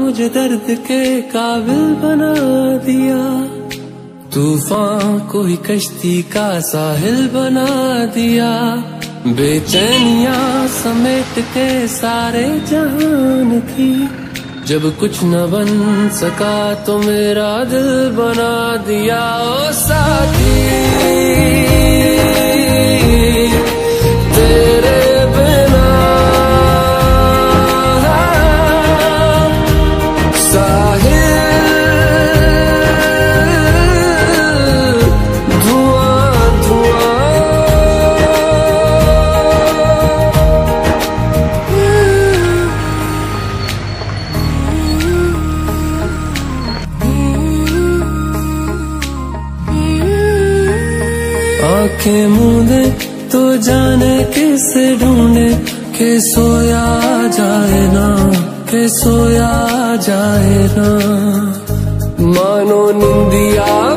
मुझे दर्द के काबिल बना दिया। तूफान को ही कश्ती का साहिल बना दिया। बेचैनियां समेट के सारे जहान की, जब कुछ न बन सका तो मेरा दिल बना दिया। ओ साथी तेरे बिना साहिल धुआं धुआं। आंखें मूंदे तो जाने किसे ढूंढे, के सोया जाए ना, के सोया जाए ना। मानो निंदिया